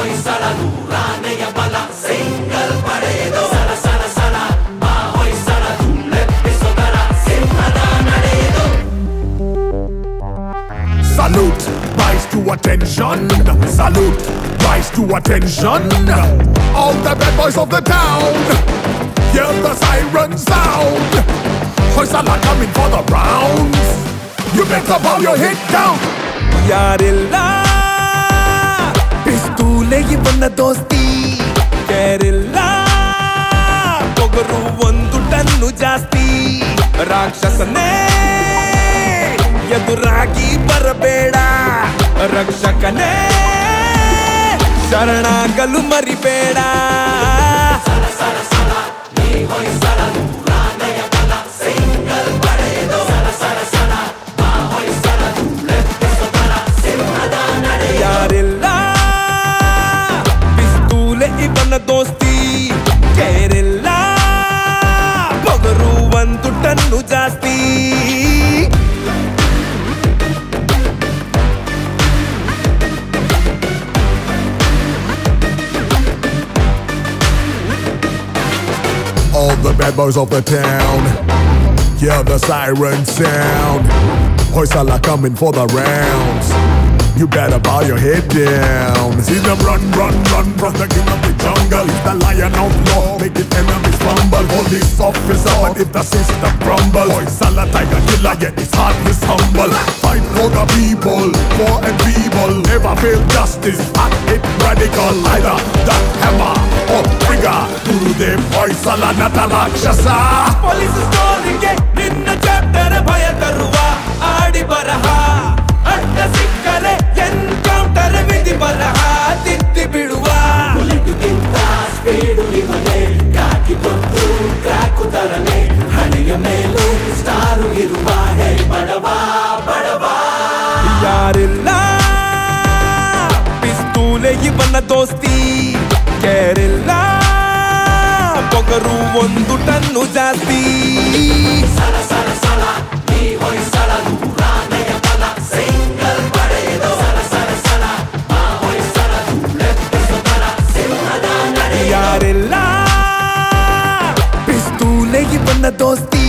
ಹೊಯ್ಸಳ ನೂರಾನೆಯ ಬಲ ಸಿಂಗಲ್ ಪಡೆದು ಸಲ ಸಲ ಸಲ ಬಾ ಹೊಯ್ಸಳ ಧೂಳೆಪ್ಪಿಸೋದರ ಸಿಂಹದ ನಡೆದು. Salute, rise to attention. Salute, rise to attention. All the bad boys of the town, hear the siren sound. Hoysala coming for the rounds. You better bow your head down. ಯಾರೆಲ್ಲ ಪಿಸ್ತೂಲೆ ಇವನ ದೋಸ್ತಿ, ಯಾರೆಲ್ಲ ಪೊಗರು ಒಂದು ಟನ್ನು ಜಾಸ್ತಿ. ರಾಕ್ಷಸನೇ ಎದುರಾಗಿ ಬರಬೇಡ, ರಕ್ಷಕನೇ ಶರಣಾಗಲು ಮರಿಬೇಡ. ಸಲ ಸಲ ಸಲ ನೀ ಹೊಯ್ಸಳ ನೂರಾನೆಯ ಬಲ ಸಿಂಗಲ್ ಪಡೆದು ಸಲ ಸಲ ಸಲ ಬಾ ಹೊಯ್ಸಳ ಧೂಳೆಪ್ಪಿಸೋದರ ಸಿಂಹದ ನಡೆದು. ಯಾರೆಲ್ಲ ಪಿಸ್ತೂಲೆ ಇವನ ದೋಸ್ತಿ, ಯಾರೆಲ್ಲ ಪೊಗರು ಒಂದು ಟನ್ನು ಜಾಸ್ತಿ. All the bad boys of the town, hear the siren sound. Hoysala coming for the rounds. You better bow your head down. See them run, run, run from the king of the jungle. He's the lion of law, make his enemies fumble. Police officer, but if the system crumble, Hoysala tiger killer, yet his heart is humble. Fight for the people, poor and feeble. Never fail justice, act it radical. Either the hammer or trigger. Do them Hoysala not a rakshasa. Police ಸ್ಟೋರಿಗೆ ನಿನ್ನ chapter ಭಯ ತರುವ ಆಡಿ ಬರಹ, ಅಡ್ಡ ಸಿಕ್ಕರೆ encounter ವಿಧಿ ಬರಹ ತಿದ್ದಿ ಬಿಡುವ. ಬುಲೆಟ್ಗಿಂತ ಸ್ಪೀಡು ಇವನೇ, ಕಾಕಿ ಬಂದು ಕ್ರಾಕು ತರನೆ, ಹಣೆಯ ಮೇಲೆ ಸ್ಟಾರು ಇರುವ ಹೇ ಬಡವ ಬಡವ. ಯಾರೆಲ್ಲ ಪಿಸ್ತೂಲೆ ಇವನ ದೋಸ್ತಿ, ಯಾರೆಲ್ಲ ಪೊಗರು ಒಂದು ಟನ್ನು ಜಾಸ್ತಿ. ಸಲ ಸಲ ಸಲ ನೀ ಹೊಯ್ಸಳ ನೂರಾನೆಯ ಬಲ ಸಿಂಗಲ್ ಪಡೆದು ಸಲ ಸಲ ಸಲ ಬಾ ಹೊಯ್ಸಳ ಧೂಳೆಪ್ಪಿಸೋದರ ಸಿಂಹದ ನಡೆದು. ಯಾರೆಲ್ಲ ಪಿಸ್ತೂಲೆ ಇವನ ದೋಸ್ತಿ,